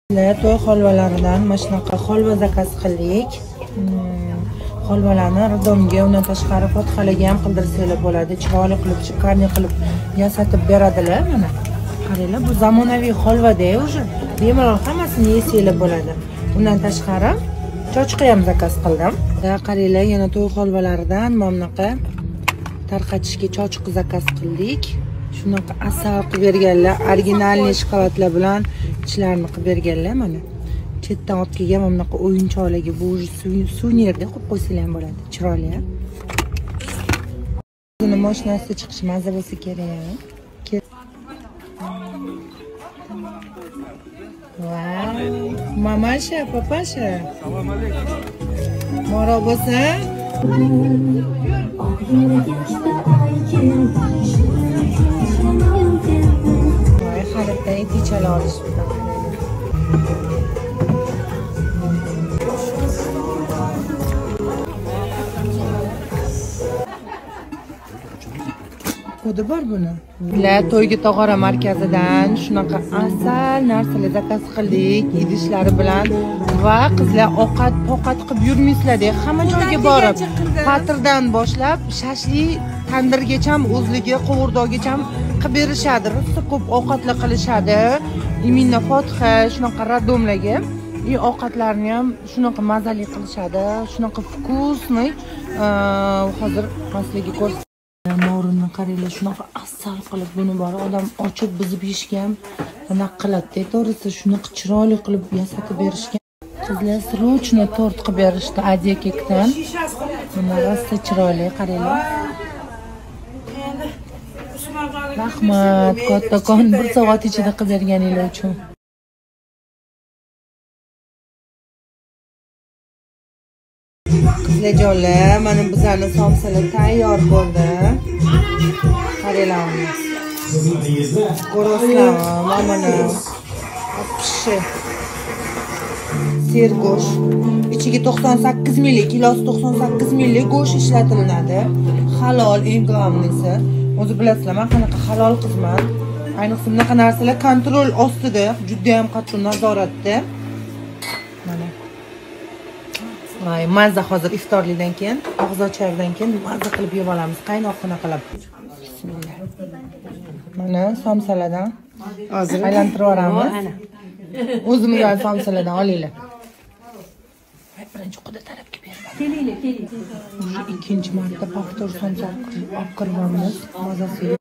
To'y holvalaridan mana shunaqa holva zakaz qildik. Holvalarni radomga, undan tashqari fotihalarga ham qildirsanglar bo'ladi. Chiroyli qilib, shikarniy qilib yasatib beradilar. Mana qaranglar, bu zamonaviy holva-da уже. Bemalol hammasini yesanglar bo'ladi. Undan tashqari chochqa ham zakaz qildim. Qaranglar, yana to'y holvalaridan mana bunaqa tarqatishga chochqa zakaz qildik. Shunaqa asal qilib berganlar, originalniy shokoladlar bilan ichlarini qilib berganlar mana. Chetdan olib kelgan mana bunaqa o'yinchoqlarga bu suvenirda qo'yib qo'ysanglar ham bo'ladi. Chiroyli. Buni mashinasida chiqish mazza bo'lsa kerak. Vau! Mamasha, papasha. Assalomu alaykum. Moro bo'lsa? Voy, xaritdan etichalar olishibdi. Kodi bor buni. Bizlar to'yga tog'ora markazidan shunaqa asal narsalar zakaz qildik, idishlari bilan va qizlar ovqat qilib yurmaysizlar-da, hamma joyga borib, patirdan boshlab shashli tandirgacha, o'zligi, qovurdoqgacha qilib berishadi. Rosa ko'p ovqatlar qilishadi. Imminna fotiha shunaqa radomlarga ovqatlarni ham shunaqa mazali qilishadi, shunaqa vkusniy. Hozir maslaga ko'rsa morinni qaranglar, shunaqa asal qilib buni bor odam ochib buzib yeyishga ham nima qiladi-da, to'g'risi shunaqa chiroyli qilib yasatib berishgan. Qizlar srochno tort qilib berishdi Adiya kekdan. Mana rosa chiroyli, qaranglar. Rahmat kattakon, bir soat ichida qilib berganinglar uchun. Qizlarjonlar, mana bizlarning somsalar tayyor bo'ldi. Qaranglar. Ko'rasizlar, mana pishi. Sergo'sh. Ichiga 98 millik, kilosi 98 millik go'sht ishlatilinadi. Halol, eng globnisi. O'zi bilasizlar, men qanaqa halol qizman. Ayniqsa bunaqa narsalar kontrol ostida, juda ham qattiq nazoratda. Mana. Voy, mazza hozir iftorlikdan keyin, og'zochardan keyin mazza qilib yeb olamiz. Qaynoqina qilib. Bismillah. Mana somsalardan hozir aylantirib yuboramiz. O'zimizga somsalardan olinglar. Birinchi quda tarafga berma. Kelinglar. Ikkinchi marta paftor somsa olib kirib olamiz. Mazasi